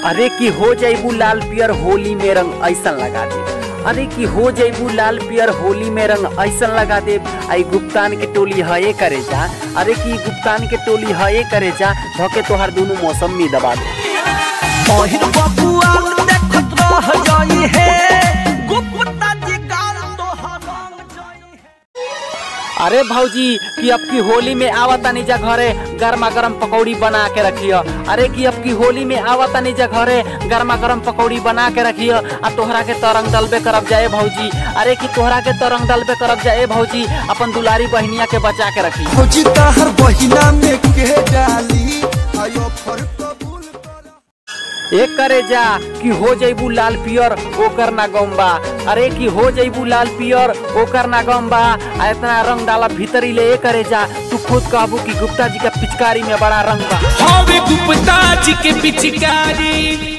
अरे की हो जाइबू लाल पियर होली में रंग ऐसन लगा दे। अरे की हो जाइबू लाल पियर होली में रंग ऐसन लगा दे। आई गुप्तान के टोली हये करे जा। अरे की गुप्तान के टोली हये करे जा। धोके तोहर दोनों मौसम में दबा दे। अरे भौजी कि अब की होली में आवता निजा घरे गर्मा गर्म पकौड़ी बना के रखियो। अरे कि अब की होली में आवता निजा घरे गर्मा गर्म पकौड़ी बना के रखियो। आ तोहरा के तरंग डलबे करब जाए भौजी। अरे कि तोहरा के तरंग डलबे करब जाए भौजी। अपन दुलारी बहनिया के बचा के रखी। भौजी तहर बहिना में के डाली आयो फर कबूल एक करे जा कि हो जाइबू लाल पियर ओकर ना गम्बा। अरे कि हो जाइबू लाल पियर ओकर ना गम्बा। इतना रंग डाला भीतरी ले एक करे जा। तू खुद कहबू कि गुप्ता जी का पिचकारी में बड़ा रंग बा। गुप्ता जी के पिचकारी